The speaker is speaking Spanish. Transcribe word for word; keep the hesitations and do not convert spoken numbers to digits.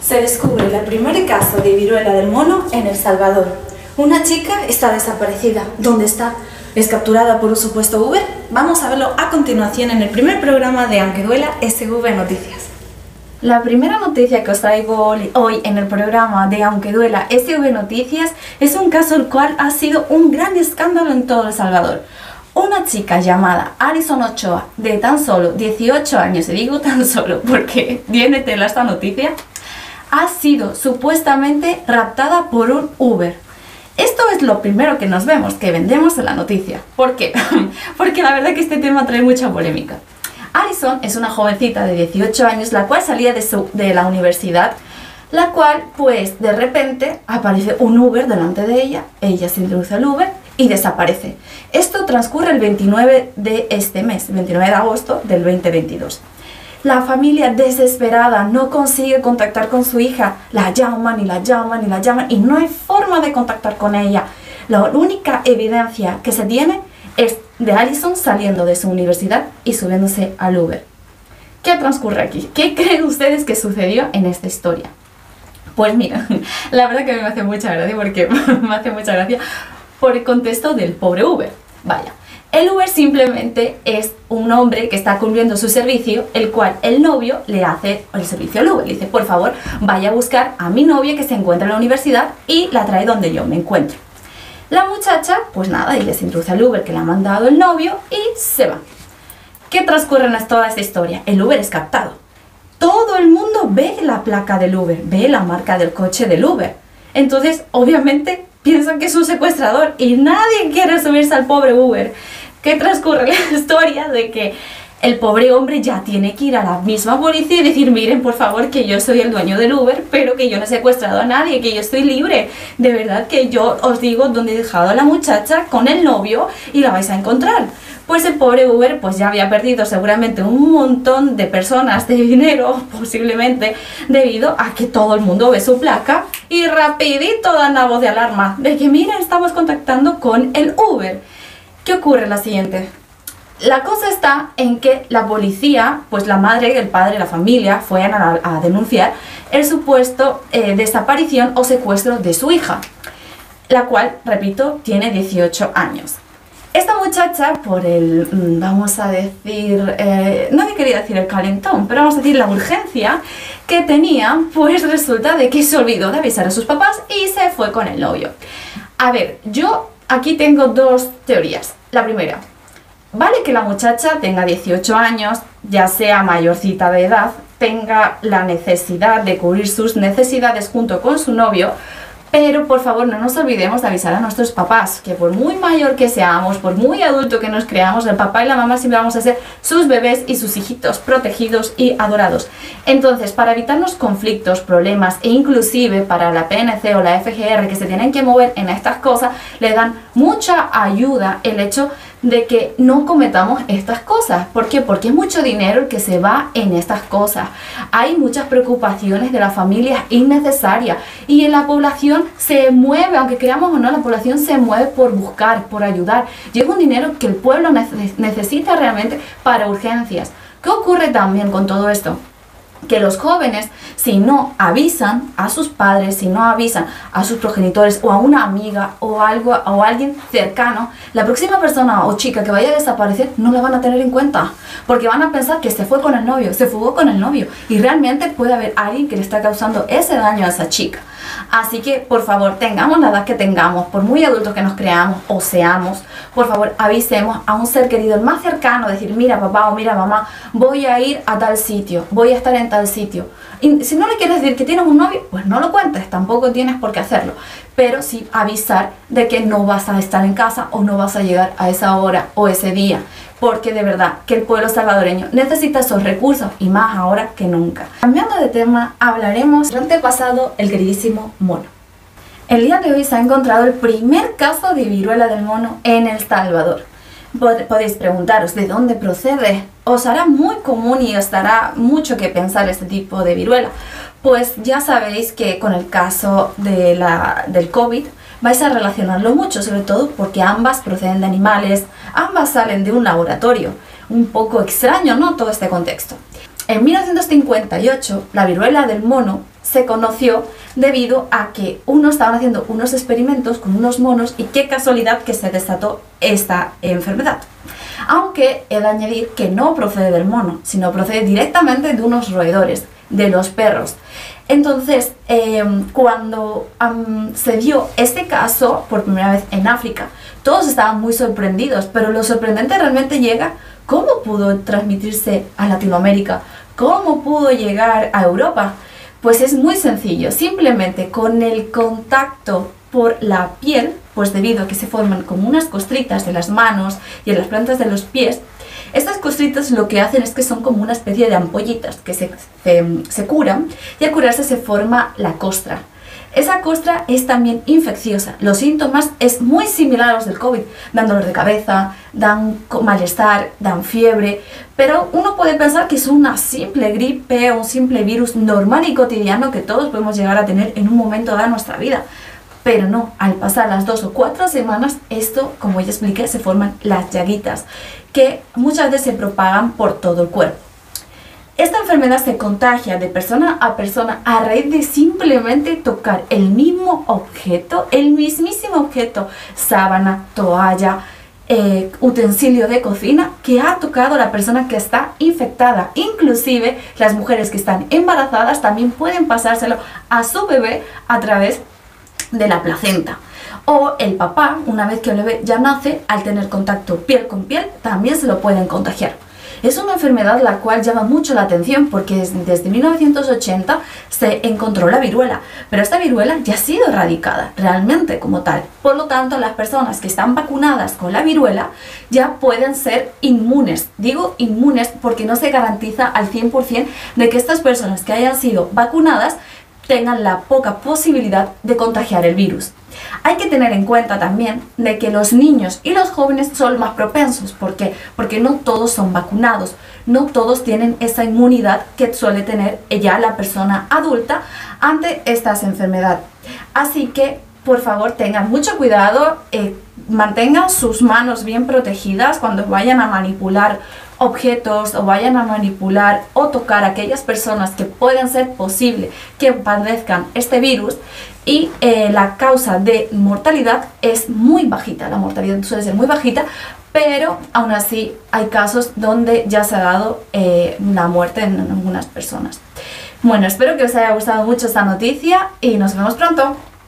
Se descubre el primer caso de viruela del mono en El Salvador. Una chica está desaparecida. ¿Dónde está? ¿Es capturada por un supuesto Uber? Vamos a verlo a continuación en el primer programa de Aunque Duela S V Noticias. La primera noticia que os traigo hoy en el programa de Aunque Duela S V Noticias es un caso el cual ha sido un gran escándalo en todo El Salvador. Una chica llamada Alison Ochoa, de tan solo dieciocho años, y digo tan solo porque viene tela esta noticia, ha sido supuestamente raptada por un Uber. Esto es lo primero que nos vemos, que vendemos en la noticia. ¿Por qué? Porque la verdad que este tema trae mucha polémica. Alison es una jovencita de dieciocho años, la cual salía de, su, de la universidad, la cual, pues, de repente aparece un Uber delante de ella, ella se introduce al Uber y desaparece. Esto transcurre el veintinueve de este mes, veintinueve de agosto del dos mil veintidós. La familia desesperada no consigue contactar con su hija, la llaman y la llaman y la llaman y no hay forma de contactar con ella. La única evidencia que se tiene es de Alison saliendo de su universidad y subiéndose al Uber. ¿Qué transcurre aquí? ¿Qué creen ustedes que sucedió en esta historia? Pues mira, la verdad que a mí me hace mucha gracia porque me hace mucha gracia por el contexto del pobre Uber. Vaya. El Uber simplemente es un hombre que está cumpliendo su servicio, el cual el novio le hace el servicio al Uber. Le dice, por favor, vaya a buscar a mi novia que se encuentra en la universidad y la trae donde yo me encuentro. La muchacha, pues nada, ella se introduce al Uber que le ha mandado el novio y se va. ¿Qué transcurre en toda esta historia? El Uber es captado. Todo el mundo ve la placa del Uber, ve la marca del coche del Uber. Entonces, obviamente, piensan que es un secuestrador y nadie quiere subirse al pobre Uber. ¿Qué transcurre la historia de que el pobre hombre ya tiene que ir a la misma policía y decir, miren, por favor, que yo soy el dueño del Uber, pero que yo no he secuestrado a nadie, que yo estoy libre? De verdad que yo os digo dónde he dejado a la muchacha con el novio y la vais a encontrar. Pues el pobre Uber pues ya había perdido seguramente un montón de personas, de dinero, posiblemente, debido a que todo el mundo ve su placa y rapidito dan la voz de alarma de que, miren, estamos contactando con el Uber. ¿Qué ocurre? La siguiente. La cosa está en que la policía, pues la madre, el padre, la familia, fueron a, a denunciar el supuesto eh, desaparición o secuestro de su hija, la cual, repito, tiene dieciocho años. Esta muchacha, por el, vamos a decir, eh, no me quería decir el calentón, pero vamos a decir la urgencia que tenía, pues resulta de que se olvidó de avisar a sus papás y se fue con el novio. A ver, yo aquí tengo dos teorías. La primera, vale que la muchacha tenga dieciocho años, ya sea mayorcita de edad, tenga la necesidad de cubrir sus necesidades junto con su novio, pero por favor no nos olvidemos de avisar a nuestros papás, que por muy mayor que seamos, por muy adulto que nos creamos, el papá y la mamá siempre vamos a ser sus bebés y sus hijitos protegidos y adorados. Entonces, para evitarnos conflictos, problemas e inclusive para la P N C o la F G R que se tienen que mover en estas cosas, le dan mucha ayuda el hecho de que no cometamos estas cosas. ¿Por qué? Porque es mucho dinero el que se va en estas cosas. Hay muchas preocupaciones de las familias innecesarias y en la población se mueve, aunque creamos o no, la población se mueve por buscar, por ayudar. Y es un dinero que el pueblo necesita realmente para urgencias. ¿Qué ocurre también con todo esto? Que los jóvenes, si no avisan a sus padres, si no avisan a sus progenitores o a una amiga o algo o a alguien cercano, la próxima persona o chica que vaya a desaparecer no la van a tener en cuenta, porque van a pensar que se fue con el novio, se fugó con el novio y realmente puede haber alguien que le está causando ese daño a esa chica. Así que, por favor, tengamos la edad que tengamos, por muy adultos que nos creamos o seamos, por favor, avisemos a un ser querido, el más cercano, decir, mira papá o mira mamá, voy a ir a tal sitio, voy a estar en tal sitio. Y si no le quieres decir que tienes un novio, pues no lo cuentes, tampoco tienes por qué hacerlo. Pero sí avisar de que no vas a estar en casa o no vas a llegar a esa hora o ese día. Porque de verdad que el pueblo salvadoreño necesita esos recursos y más ahora que nunca. Cambiando de tema, hablaremos del antepasado, el queridísimo mono. El día de hoy se ha encontrado el primer caso de viruela del mono en El Salvador. Podéis preguntaros de dónde procede. Os hará muy común y os dará mucho que pensar este tipo de viruela. Pues ya sabéis que con el caso de la, del COVID vais a relacionarlo mucho, sobre todo porque ambas proceden de animales, ambas salen de un laboratorio. Un poco extraño, ¿no? Todo este contexto. en mil novecientos cincuenta y ocho la viruela del mono se conoció debido a que uno estaban haciendo unos experimentos con unos monos y qué casualidad que se desató esta enfermedad. Aunque he de añadir que no procede del mono, sino procede directamente de unos roedores, de los perros. Entonces, eh, cuando um, se dio este caso por primera vez en África, todos estaban muy sorprendidos, pero lo sorprendente realmente llega cómo pudo transmitirse a Latinoamérica, cómo pudo llegar a Europa. Pues es muy sencillo, simplemente con el contacto por la piel, pues debido a que se forman como unas costritas en las manos y en las plantas de los pies, estas costritas lo que hacen es que son como una especie de ampollitas que se, se, se curan, y al curarse se forma la costra. Esa costra es también infecciosa. Los síntomas es muy similar a los del COVID. Dan dolor de cabeza, dan malestar, dan fiebre, pero uno puede pensar que es una simple gripe o un simple virus normal y cotidiano que todos podemos llegar a tener en un momento dado de nuestra vida. Pero no, al pasar las dos o cuatro semanas, esto, como ya expliqué, se forman las llaguitas, que muchas veces se propagan por todo el cuerpo. Esta enfermedad se contagia de persona a persona a raíz de simplemente tocar el mismo objeto, el mismísimo objeto, sábana, toalla, eh, utensilio de cocina que ha tocado la persona que está infectada. Inclusive las mujeres que están embarazadas también pueden pasárselo a su bebé a través de la placenta. O el papá, una vez que el bebé ya nace, al tener contacto piel con piel, también se lo pueden contagiar. Es una enfermedad la cual llama mucho la atención porque desde mil novecientos ochenta se encontró la viruela, pero esta viruela ya ha sido erradicada realmente como tal. Por lo tanto, las personas que están vacunadas con la viruela ya pueden ser inmunes. Digo inmunes porque no se garantiza al cien por cien de que estas personas que hayan sido vacunadas tengan la poca posibilidad de contagiar el virus. Hay que tener en cuenta también de que los niños y los jóvenes son más propensos. ¿Por qué? Porque no todos son vacunados, no todos tienen esa inmunidad que suele tener ya la persona adulta ante estas enfermedades. Así que, por favor, tengan mucho cuidado, eh, mantengan sus manos bien protegidas cuando vayan a manipular objetos o vayan a manipular o tocar a aquellas personas que pueden ser posible que padezcan este virus. Y eh, la causa de mortalidad es muy bajita, la mortalidad suele ser muy bajita, pero aún así hay casos donde ya se ha dado eh, la muerte en algunas personas. Bueno, espero que os haya gustado mucho esta noticia y nos vemos pronto.